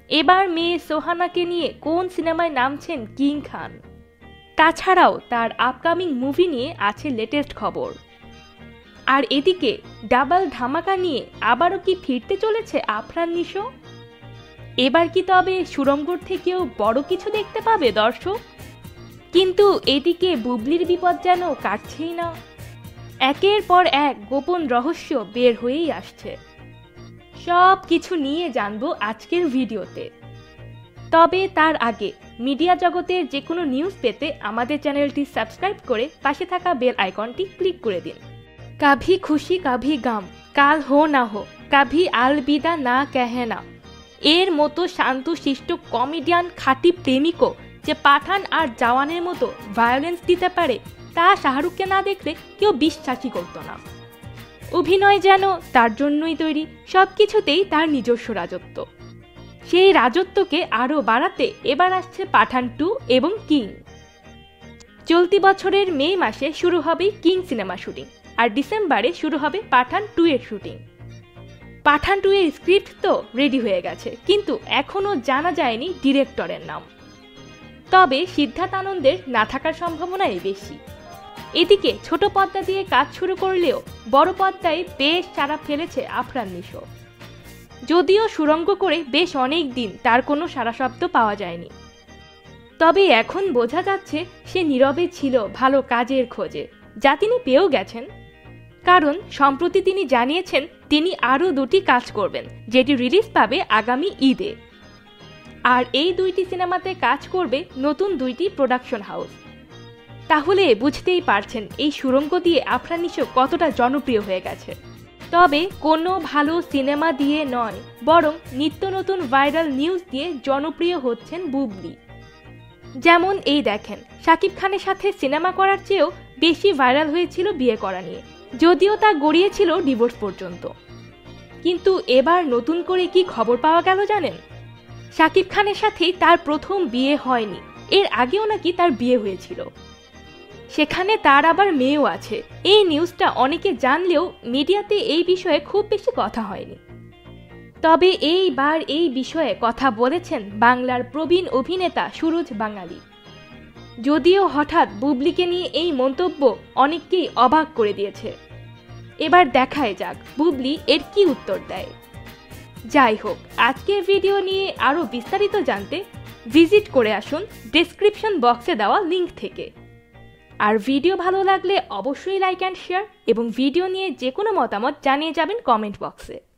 এবার মেয়ে সোহানাকে নিয়ে কোন সিনেমায় নামছেন কিং খান। তাছাড়াও তার আপকামিং মুভি নিয়ে আছে লেটেস্ট খবর। আর এদিকে ডাবল ধামাকা নিয়ে আবারও কি ফিরতে চলেছে আফরান নিশো? এবার কি তবে সুরঙ্গর থেকেও বড় কিছু দেখতে পাবে দর্শক? কিন্তু এদিকে বুবলির বিপদ যেন কাটছেই না। একের পর এক গোপন রহস্য বের হয়েই আসছে। সব কিছু নিয়ে জানবো আজকের ভিডিওতে। তবে তার আগে মিডিয়া জগতের যে কোনো নিউজ পেতে আমাদের চ্যানেলটি সাবস্ক্রাইব করে পাশে থাকা বেল আইকনটি ক্লিক করে দিন। কাভি খুশি কাভি গাম, কাল হো না হো, কাভি আলবিদা না কহে না, এর মতো শান্তশিষ্ট কমেডিয়ান খাঁটি প্রেমিকও যে পাঠান আর জওয়ানের মতো ভায়োলেন্স দিতে পারে তা শাহরুখকে না দেখলে কেউ বিশ্বাসই করত না। অভিনয় যেন তার জন্যই তৈরি, সবকিছুতেই তার নিজস্ব রাজত্ব। সেই রাজত্বকে আরও বাড়াতে এবার আসছে পাঠান 2 এবং কিং। চলতি বছরের মে মাসে শুরু হবে কিং সিনেমা শুটিং, আর ডিসেম্বরে শুরু হবে পাঠান 2 এর শুটিং। পাঠান 2 এর স্ক্রিপ্ট তো রেডি হয়ে গেছে, কিন্তু এখনও জানা যায়নি ডিরেক্টরের নাম। তবে সিদ্ধার্থ আনন্দের না থাকার সম্ভাবনাই বেশি। এদিকে ছোট পর্দা দিয়ে কাজ শুরু করলেও বড় পর্দায় বেশ চারা ফেলেছে আফরান নিশো। যদিও সুরঙ্গ করে বেশ অনেক দিন তার কোনো সাড়া শব্দ পাওয়া যায়নি, তবে এখন বোঝা যাচ্ছে সে নীরবে ছিল ভালো কাজের খোঁজে, যা তিনি পেয়েও গেছেন। কারণ সম্প্রতি তিনি জানিয়েছেন তিনি আরও 2টি কাজ করবেন, যেটি রিলিজ পাবে আগামী ঈদে। আর এই 2টি সিনেমাতে কাজ করবে নতুন 2টি প্রোডাকশন হাউস। তাহলে বুঝতেই পারছেন এই সুরঙ্গ দিয়ে আফরান নিশো কতটা জনপ্রিয় হয়ে গেছে। তবে কোনো ভালো সিনেমা দিয়ে নয়, বরং নিত্য নতুন ভাইরাল নিউজ দিয়ে জনপ্রিয় হচ্ছেন বুবলি। যেমন এই দেখেন, শাকিব খানের সাথে সিনেমা করার চেয়েও বেশি ভাইরাল হয়েছিল বিয়ে করা নিয়ে, যদিও তা গড়িয়েছিল ডিভোর্স পর্যন্ত। কিন্তু এবার নতুন করে কি খবর পাওয়া গেল জানেন? শাকিব খানের সাথেই তার প্রথম বিয়ে হয়নি, এর আগেও নাকি তার বিয়ে হয়েছিল। সেখানে তার আবার মেয়েও আছে। এই নিউজটা অনেকে জানলেও মিডিয়াতে এই বিষয়ে খুব বেশি কথা হয়নি। তবে এইবার এই বিষয়ে কথা বলেছেন বাংলার প্রবীণ অভিনেতা সুরজ বাঙালি। যদিও হঠাৎ বুবলিকে নিয়ে এই মন্তব্য অনেককেই অবাক করে দিয়েছে। এবার দেখাই যাক বুবলি এর কি উত্তর দেয়। যাই হোক, আজকের ভিডিও নিয়ে আরও বিস্তারিত জানতে ভিজিট করে আসুন ডেসক্রিপশন বক্সে দেওয়া লিঙ্ক থেকে। আর ভিডিও ভালো লাগলে অবশ্যই লাইক অ্যান্ড শেয়ার, এবং ভিডিও নিয়ে যে কোনো মতামত জানিয়ে যাবেন কমেন্ট বক্সে।